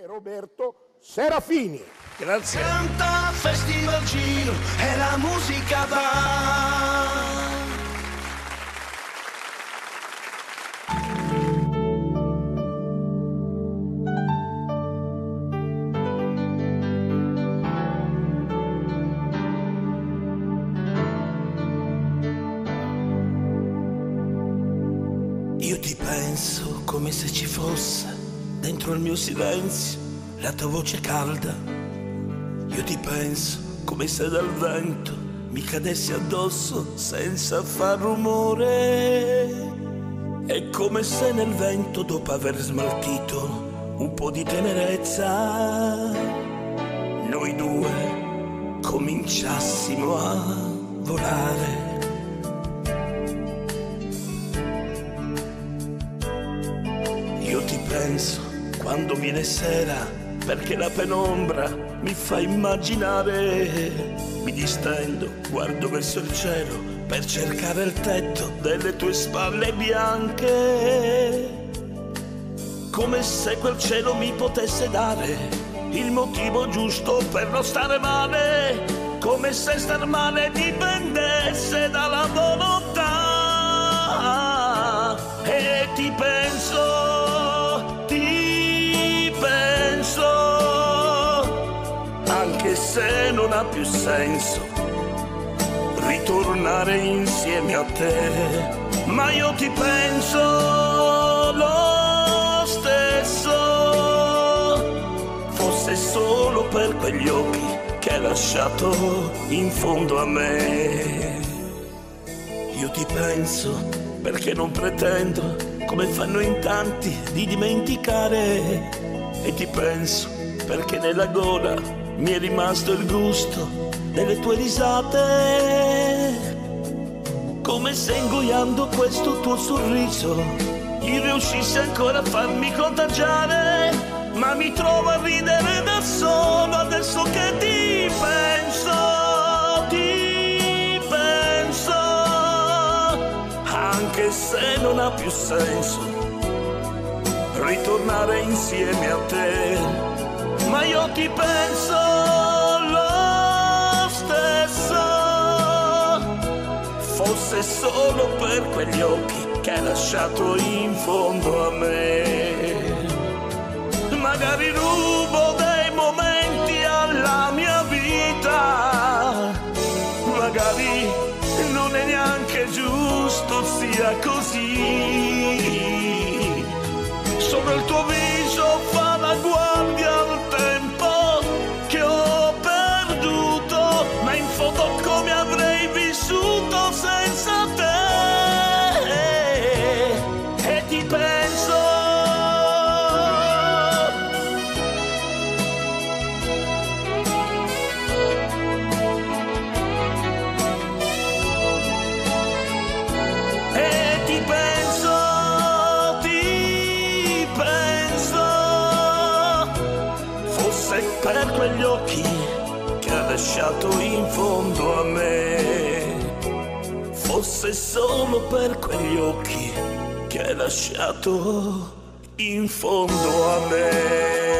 Roberto Serafini. Grazie. Canta Festival Giro e la musica va. Io ti penso come se ci fosse dentro il mio silenzio la tua voce calda. Io ti penso come se dal vento mi cadessi addosso senza far rumore. È come se nel vento, dopo aver smaltito un po' di tenerezza, noi due cominciassimo a volare. Io ti penso quando viene sera, perché la penombra mi fa immaginare. Mi distendo, guardo verso il cielo per cercare il tetto delle tue spalle bianche, come se quel cielo mi potesse dare il motivo giusto per non stare male, come se star male dipendesse dalla volontà. E ti penso, anche se non ha più senso ritornare insieme a te, ma io ti penso lo stesso, fosse solo per quegli occhi che hai lasciato in fondo a me. Io ti penso perché non pretendo, come fanno in tanti, di dimenticare. E ti penso perché nella gola mi è rimasto il gusto delle tue risate, come se ingoiando questo tuo sorriso io riuscissi ancora a farmi contagiare. Ma mi trovo a ridere da solo adesso che ti penso, anche se non ha più senso ritornare insieme a te, ma io ti penso lo stesso, fosse solo per quegli occhi che hai lasciato in fondo a me. Magari rubo dei momenti alla mia vita, magari non è neanche giusto sia così. Sopra il tuo viso fa la guardia al tempo che ho perduto, ma in fondo come avrei vissuto senza te. E ti penso, per quegli occhi che ha lasciato in fondo a me, fosse solo per quegli occhi che hai lasciato in fondo a me.